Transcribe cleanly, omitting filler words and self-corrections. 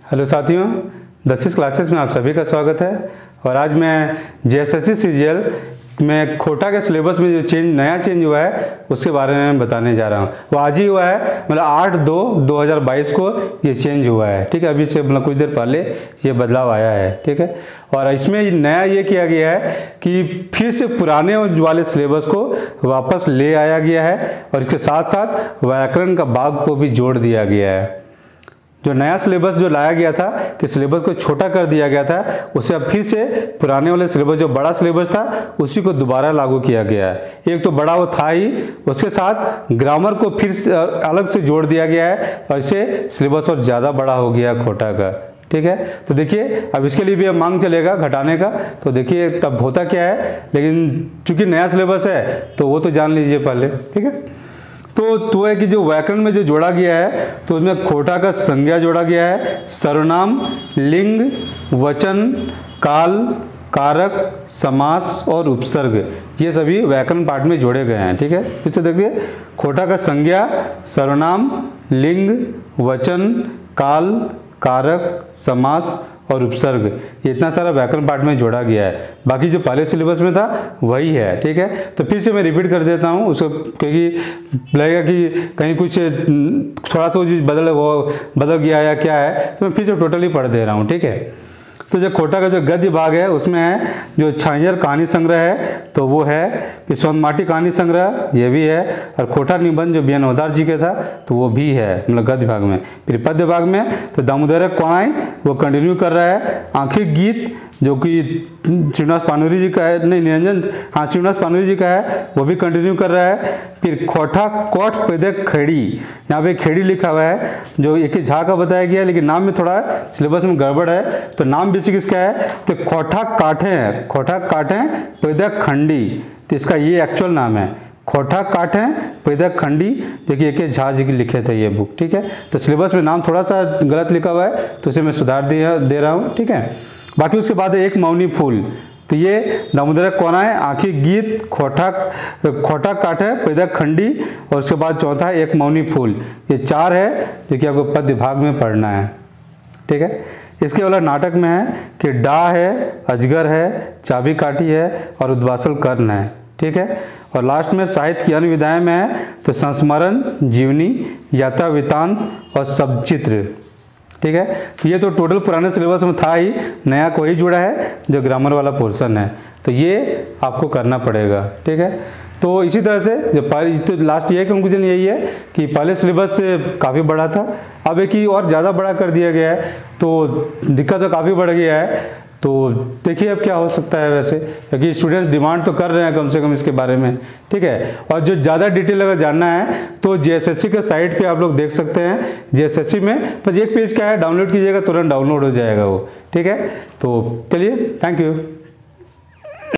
Hello साथियों, 10वीं classes में आप सभी का स्वागत है। और आज मैं जेएसएससी सीजीएल में खोटा के सिलेबस में जो नया चेंज हुआ है उसके बारे में बताने जा रहा हूँ। वो आज ही हुआ है, मतलब 8/2/2022 को ये चेंज हुआ है। ठीक है, अभी से मतलब कुछ देर पहले ये बदलाव आया है। ठीक है, और इसमें नया ये किया गया है कि फिर से पुराने वाले सिलेबस को वापस ले आया गया है और इसके साथ साथ व्याकरण का भाग को भी जोड़ दिया गया है। जो नया सिलेबस जो लाया गया था कि सिलेबस को छोटा कर दिया गया था, उसे अब फिर से पुराने वाले सिलेबस जो बड़ा सिलेबस था उसी को दोबारा लागू किया गया है। एक तो बड़ा वो था ही, उसके साथ ग्रामर को फिर से अलग से जोड़ दिया गया है और इससे सिलेबस और ज़्यादा बड़ा हो गया खोटा का। ठीक है, तो देखिए अब इसके लिए भी अब मांग चलेगा घटाने का, तो देखिए तब होता क्या है। लेकिन चूंकि नया सिलेबस है तो वो तो जान लीजिए पहले। ठीक है, तो है कि जो व्याकरण में जो जोड़ा गया है तो उसमें खोटा का संज्ञा जोड़ा गया है, सर्वनाम, लिंग, वचन, काल, कारक, समास और उपसर्ग, ये सभी व्याकरण पाठ में जोड़े गए हैं। ठीक है, फिर से देखिए, खोटा का संज्ञा, सर्वनाम, लिंग, वचन, काल, कारक, समास और उपसर्ग, ये इतना सारा व्याकरण पाठ में जोड़ा गया है। बाकी जो पहले सिलेबस में था वही है। ठीक है, तो फिर से मैं रिपीट कर देता हूँ उसको, क्योंकि लगेगा कि कहीं कुछ थोड़ा सा बदल गया या क्या है, तो मैं फिर से टोटली पढ़ दे रहा हूँ। ठीक है, तो जो खोटा का जो गद्य भाग है उसमें है जो छांझर कहानी संग्रह है तो वो है, फिर सोनमाटी कहानी संग्रह ये भी है, और खोटा निबंध जो बीएन होदार जी के था तो वो भी है, मतलब गद्य भाग में। फिर पद्य भाग में तो दामोदर कोणाई वो कंटिन्यू कर रहा है। आंखिक गीत जो कि श्रीनिवास पानुरी जी का है, नहीं निरंजन, हाँ श्रीनिवास पानुरी जी का है, वो भी कंटिन्यू कर रहा है। फिर खोटा कोठ पैदक खेड़ी, यहाँ पे खेड़ी लिखा हुआ है जो एक ही झा का बताया गया है, लेकिन नाम में थोड़ा सिलेबस में गड़बड़ है, तो नाम बेसिक इसका है तो खोटा काठे है, खोटा काठे पैदक खंडी, तो इसका ये एक्चुअल नाम है, खोटा काठे पैदक खंडी, जो कि एक झा जी की लिखे थे ये बुक। ठीक है, तो सिलेबस में नाम थोड़ा सा गलत लिखा हुआ है तो उसे मैं सुधार दे रहा हूँ। ठीक है, बाकी उसके बाद है एक मौनी फूल, तो ये दामोदर कोणाई, आंखिक गीत, खोटा काठे पैदक खंडी, और उसके बाद चौथा है एक मौनी फूल। ये चार है जो कि आपको पद्य भाग में पढ़ना है। ठीक है, इसके अलावा नाटक में है कि डा है, अजगर है, चाबी काठी है और उद्वासल कर्ण है। ठीक है, और लास्ट में साहित्य की अन्य विधाएं में है तो संस्मरण, जीवनी, यात्रा वृत्तांत और सबचित्र। ठीक है, तो ये तो टोटल पुराने सिलेबस में था ही, नया कोई जुड़ा है जो ग्रामर वाला पोर्शन है, तो ये आपको करना पड़ेगा। ठीक है, तो इसी तरह से जो तो लास्ट ये कंक्लूजन यही है कि पहले सिलेबस से काफ़ी बड़ा था, अब एक ही और ज़्यादा बड़ा कर दिया गया है, तो दिक्कत तो काफ़ी बढ़ गया है। तो देखिए अब क्या हो सकता है वैसे, क्योंकि स्टूडेंट्स डिमांड तो कर रहे हैं कम से कम इसके बारे में। ठीक है, और जो ज़्यादा डिटेल अगर जानना है तो जेएसएससी के साइट पे आप लोग देख सकते हैं। जेएसएससी में बस एक पेज क्या है, डाउनलोड कीजिएगा, तुरंत डाउनलोड हो जाएगा वो। ठीक है, तो चलिए, थैंक यू।